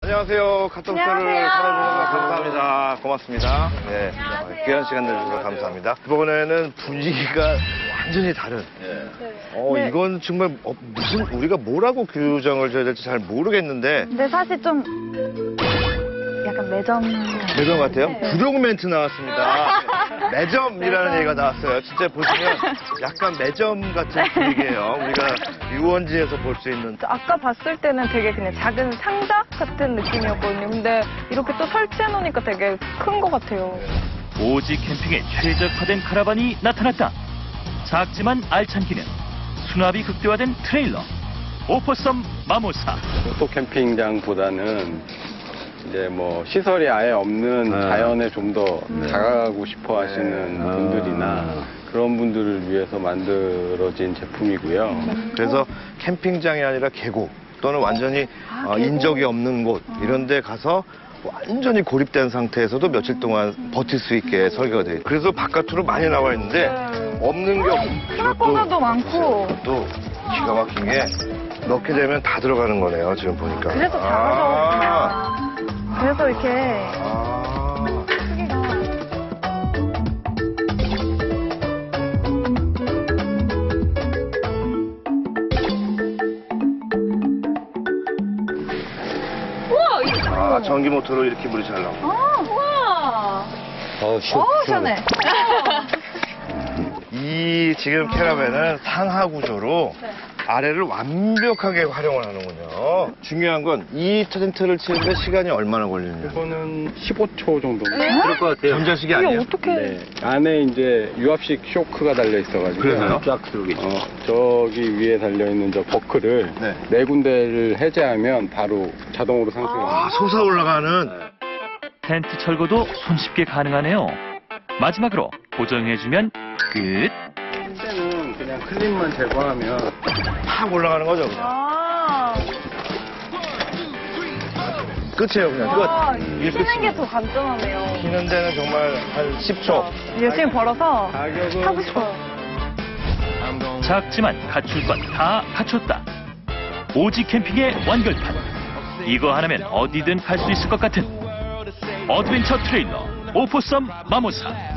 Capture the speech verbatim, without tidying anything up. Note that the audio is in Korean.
안녕하세요. 카톡쇼를 찾아주셔서 감사합니다. 고맙습니다. 네, 귀한 시간 내주셔서 감사합니다. 이번에는 분위기가 완전히 다른. 네. 어, 네. 이건 정말 어, 무슨 우리가 뭐라고 규정을 줘야 될지 잘 모르겠는데. 근데 사실 좀 약간 매점. 매점 같아요? 네. 구룡 멘트 나왔습니다. 매점이라는 매점. 얘기가 나왔어요. 진짜 보시면 약간 매점 같은 분위기예요. 우리가 유원지에서 볼 수 있는. 아까 봤을 때는 되게 그냥 작은 상자 같은 느낌이었거든요. 근데 이렇게 또 설치해 놓으니까 되게 큰 것 같아요. 오지 캠핑에 최적화된 카라반이 나타났다. 작지만 알찬 기능, 수납이 극대화된 트레일러, 오포섬 마모사. 오토 캠핑장보다는 이제 뭐 시설이 아예 없는 네. 자연에 좀 더 네. 다가가고 싶어 하시는 네. 분들이나 그런 분들을 위해서 만들어진 제품이고요. 그래서 캠핑장이 아니라 계곡 또는 완전히 아, 어, 인적이 없는 곳 이런 데 가서 완전히 고립된 상태에서도 며칠 동안 버틸 수 있게 설계가 돼요. 그래서 바깥으로 많이 나와 있는데 없는 게 없고 생각보다도 많고 또 기가 막힌 게 넣게 되면 다 들어가는 거네요. 지금 보니까. 그래서 작아져. 아 그래서 이렇게 아 크기가. 우와! 아, 전기 모터로 이렇게 물이 잘 나오고. 아, 우와! 어, 시, 어, 시원해. 이 지금 캐러밴은 상하 구조로 네. 아래를 완벽하게 활용을 하는군요. 중요한 건 이 텐트를 치는데 시간이 얼마나 걸리느냐. 이거는 십오 초 정도. 네? 그럴 것 같아요. 전자식이 이게 아니에요? 어떻게? 네. 안에 이제 유압식 쇼크가 달려 있어가지고. 그래서요? 쫙 들어오겠죠. 어, 저기 위에 달려있는 저 버클을 네. 네 군데를 해제하면 바로 자동으로 상승합니다. 아, 솟아 올라가는. 텐트 철거도 손쉽게 가능하네요. 마지막으로 고정해주면 끝. 텐트는 그냥 클립만 제거하면 팍 올라가는 거죠, 그냥. 아, 끝이에요, 그냥. 끝. 아, 이게 키는 끝이에요. 게 더 간단하네요. 키는 데는 정말 한 십 초. 열심히 벌어서 가격은 하고 싶어요. 작지만 갖출 것 다 갖췄다. 오지 캠핑의 완결판. 이거 하나면 어디든 갈 수 있을 것 같은 어드벤처 트레일러 오포섬 마모사.